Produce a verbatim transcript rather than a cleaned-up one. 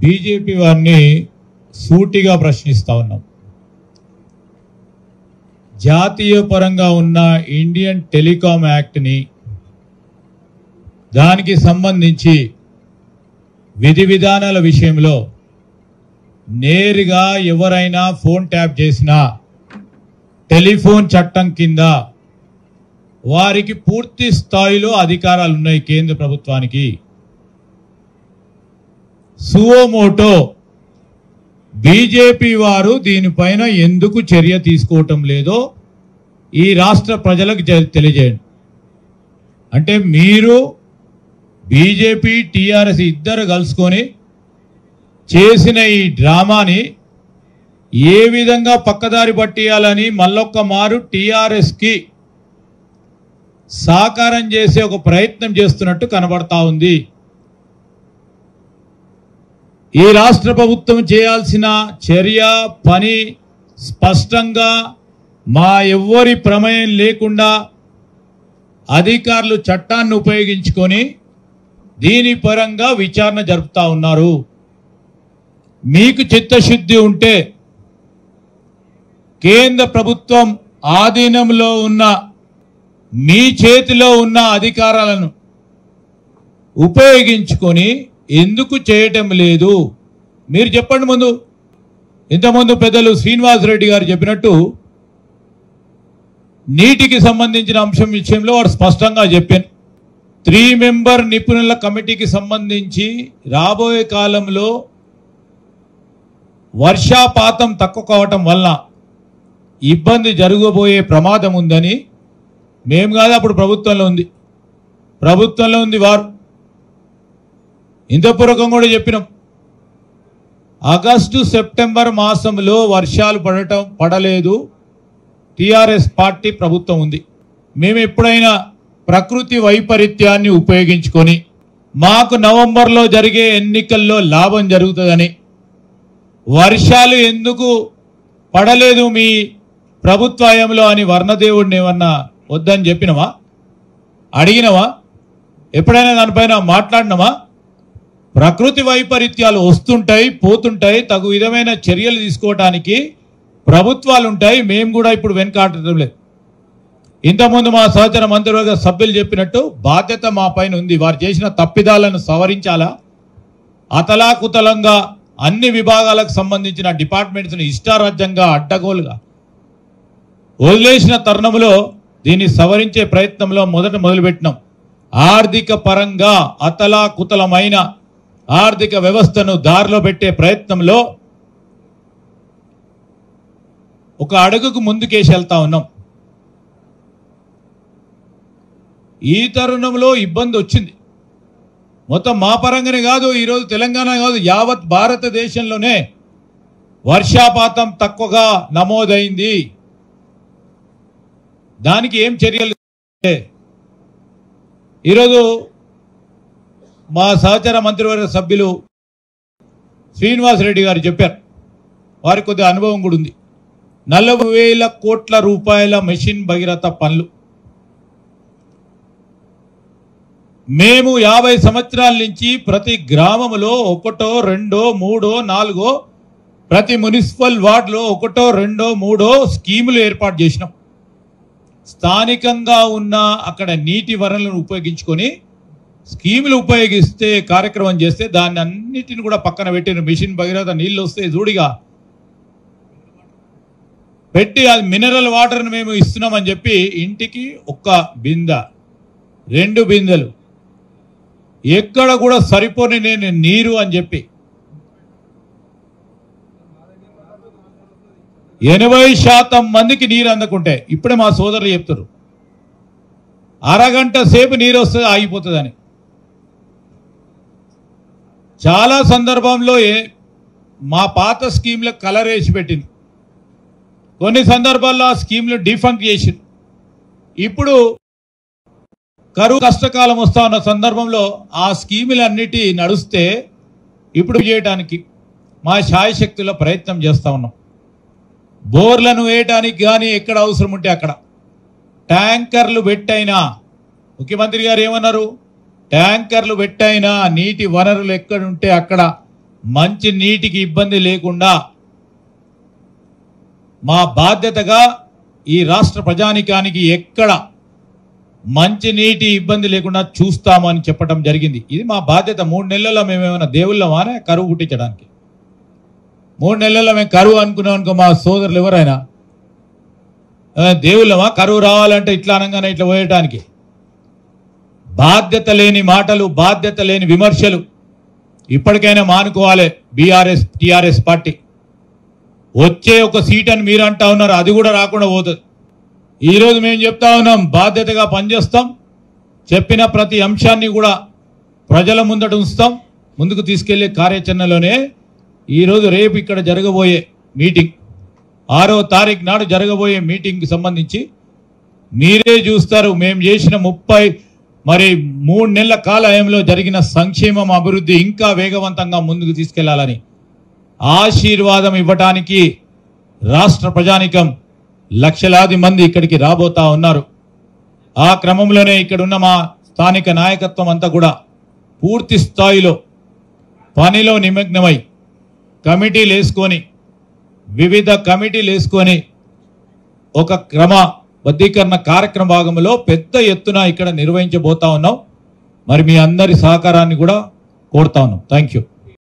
BJP వారిని సూటిగా ప్రశ్నిస్తా ఉన్నాం. జాతీయ పరంగా ఉన్న ఇండియన్ టెలికాం యాక్ట్ని దానికి సంబంధించి విధి విధానాల విషయంలో నేరుగా ఎవరైనా ఫోన్ ట్యాప్ చేసినా టెలిఫోన్ చట్టం కింద వారికి పూర్తి స్థాయిలో అధికారాలు ఉన్నాయి కేంద్ర ప్రభుత్వానికి. సువోమోటో బీజేపీ వారు దీనిపైన ఎందుకు చర్య తీసుకోవటం లేదో ఈ రాష్ట్ర ప్రజలకు తెలియజేయండి. అంటే మీరు బీజేపీ టీఆర్ఎస్ ఇద్దరు కలుసుకొని చేసిన ఈ డ్రామాని ఏ విధంగా పక్కదారి పట్టియాలని మళ్ళొక్క మారు టీఆర్ఎస్కి సాకారం చేసే ఒక ప్రయత్నం చేస్తున్నట్టు కనబడతా ఉంది. ఈ రాష్ట్ర ప్రభుత్వం చేయాల్సిన చర్య పని స్పష్టంగా మా ఎవ్వరి ప్రమేయం లేకుండా అధికారులు చట్టాన్ని ఉపయోగించుకొని దీని పరంగా విచారణ జరుపుతా ఉన్నారు. మీకు చిత్తశుద్ధి ఉంటే కేంద్ర ప్రభుత్వం ఆధీనంలో ఉన్న మీ చేతిలో ఉన్న అధికారాలను ఉపయోగించుకొని ఎందుకు చేయటం లేదు మీరు చెప్పండి. ముందు ఇంతకుముందు పెద్దలు శ్రీనివాసరెడ్డి గారు చెప్పినట్టు నీటికి సంబంధించిన అంశం విషయంలో వారు స్పష్టంగా చెప్పాను. త్రీ మెంబర్ నిపుణుల కమిటీకి సంబంధించి రాబోయే కాలంలో వర్షాపాతం తక్కువ కావటం వల్ల ఇబ్బంది జరగబోయే ప్రమాదం ఉందని మేము కాదు, అప్పుడు ప్రభుత్వంలో ఉంది ప్రభుత్వంలో ఉంది వారు ఇంతపూర్వకం కూడా చెప్పినాం. ఆగస్టు సెప్టెంబర్ మాసంలో వర్షాలు పడటం పడలేదు, టీఆర్ఎస్ పార్టీ ప్రభుత్వం ఉంది. మేము ఎప్పుడైనా ప్రకృతి వైపరీత్యాన్ని ఉపయోగించుకొని మాకు నవంబర్లో జరిగే ఎన్నికల్లో లాభం జరుగుతుందని వర్షాలు ఎందుకు పడలేదు మీ ప్రభుత్వంలో అని వర్ణదేవుడిని ఏమన్నా వద్దని చెప్పినవా, అడిగినవా, ఎప్పుడైనా దానిపైన మాట్లాడినవా? ప్రకృతి వైపరీత్యాలు వస్తుంటాయి పోతుంటాయి, తగు విధమైన చర్యలు తీసుకోవడానికి ప్రభుత్వాలు ఉంటాయి. మేము కూడా ఇప్పుడు వెనకాడటం లేదు. ఇంతకుముందు మా సహచర మంత్రివర్గ సభ్యులు చెప్పినట్టు బాధ్యత మా పైన ఉంది. వారు చేసిన తప్పిదాలను సవరించాలా, అతలాకుతలంగా అన్ని విభాగాలకు సంబంధించిన డిపార్ట్మెంట్స్ని ఇష్టారాజ్యంగా అడ్డగోలుగా వదిలేసిన తరుణంలో దీన్ని సవరించే ప్రయత్నంలో మొదట మొదలుపెట్టినాం. ఆర్థిక పరంగా అతలాకుతలమైన ఆర్థిక వ్యవస్థను దారిలో పెట్టే ప్రయత్నంలో ఒక అడుగుకు ముందుకేసి వెళ్తా ఉన్నాం. ఈ తరుణంలో ఇబ్బంది వచ్చింది. మొత్తం మా పరంగానే కాదు, ఈరోజు తెలంగాణ కాదు, యావత్ భారతదేశంలోనే వర్షాపాతం తక్కువగా నమోదైంది. దానికి ఏం చర్యలు? ఈరోజు మా సహచర మంత్రివర్గ సభ్యులు శ్రీనివాసరెడ్డి గారు చెప్పారు, వారికి కొద్దిగా అనుభవం కూడా ఉంది. నలభై వేల కోట్ల రూపాయల మెషిన్ భగీరథ పనులు మేము యాభై సంవత్సరాల నుంచి ప్రతి గ్రామంలో ఒకటో రెండో మూడో నాలుగో ప్రతి మున్సిపల్ వార్డులో ఒకటో రెండో మూడో స్కీములు ఏర్పాటు చేసినాం. స్థానికంగా ఉన్న అక్కడ నీటి వనరులను ఉపయోగించుకొని స్కీములు ఉపయోగిస్తే కార్యక్రమం చేస్తే దాన్ని అన్నిటిని కూడా పక్కన పెట్టిన మిషన్ భగీరథ నీళ్ళు వస్తే జూడిగా పెట్టి అది మినరల్ వాటర్ని మేము ఇస్తున్నామని చెప్పి ఇంటికి ఒక్క బిందె రెండు బిందెలు ఎక్కడ కూడా సరిపోని నేను నీరు అని చెప్పి ఎనభై శాతం మందికి నీరు అందకుంటే ఇప్పుడే మా సోదరులు చెప్తారు అరగంట సేపు నీరు వస్తుంది ఆగిపోతుందని. చాలా సందర్భంలో మా పాత స్కీమ్లకు కలర్ వేసి పెట్టింది, కొన్ని సందర్భాల్లో ఆ స్కీమ్లు డిఫంక్ట్ చేసింది. ఇప్పుడు కరువు కష్టకాలం వస్తా ఉన్న సందర్భంలో ఆ స్కీములన్నిటి నడుస్తే ఇప్పుడు చేయడానికి మా శాయశక్తుల ప్రయత్నం చేస్తూ ఉన్నాం. బోర్లను వేయటానికి కానీ ఎక్కడ అవసరం ఉంటే అక్కడ ట్యాంకర్లు పెట్టైనా, ముఖ్యమంత్రి గారు ఏమన్నారు, ట్యాంకర్లు పెట్టైనా నీటి వనరులు ఎక్కడుంటే అక్కడ మంచి నీటికి ఇబ్బంది లేకుండా మా బాధ్యతగా ఈ రాష్ట్ర ప్రజానికానికి ఎక్కడ మంచి నీటి ఇబ్బంది లేకుండా చూస్తామని చెప్పడం జరిగింది. ఇది మా బాధ్యత. మూడు నెలల్లో మేమేమైనా దేవుళ్ళమానే కరువు పుట్టించడానికి? మూడు నెలల్లో మేము కరువు అనుకున్నాం అనుకో, మా సోదరులు ఎవరైనా దేవుళ్ళమా కరువు రావాలంటే ఇట్లా అనగానే ఇట్లా పోయటానికి? బాధ్యత లేని మాటలు, బాధ్యత లేని విమర్శలు ఇప్పటికైనా మానుకోవాలి. బీఆర్ఎస్ టీఆర్ఎస్ పార్టీ వచ్చే ఒక సీట్ అని మీరు అంటా ఉన్నారు, అది కూడా రాకుండా పోతుంది. ఈరోజు మేము చెప్తా ఉన్నాం, బాధ్యతగా పనిచేస్తాం. చెప్పిన ప్రతి అంశాన్ని కూడా ప్రజల ముందట ఉంచుతాం. ముందుకు తీసుకెళ్లే కార్యాచరణలోనే ఈరోజు రేపు ఇక్కడ జరగబోయే మీటింగ్, ఆరో తారీఖు నాడు జరగబోయే మీటింగ్కి సంబంధించి మీరే చూస్తారు. మేము చేసిన ముప్పై మరి మూడు నెలల కాలంలో జరిగిన సంక్షేమం, అభివృద్ధి ఇంకా వేగవంతంగా ముందుకు తీసుకెళ్లాలని ఆశీర్వాదం ఇవ్వటానికి రాష్ట్ర ప్రజానికం లక్షలాది మంది ఇక్కడికి రాబోతా ఉన్నారు. ఆ క్రమంలోనే ఇక్కడున్న మా స్థానిక నాయకత్వం అంతా కూడా పూర్తి స్థాయిలో పనిలో నిమగ్నమై కమిటీలు వేసుకొని, వివిధ కమిటీలు వేసుకొని ఒక క్రమబద్ధీకరణ కార్యక్రమ భాగంలో పెద్ద ఎత్తున ఇక్కడ నిర్వహించబోతా ఉన్నాం. మరి మీ అందరి సహకారాన్ని కూడా కోరుతా ఉన్నాం. Thank you.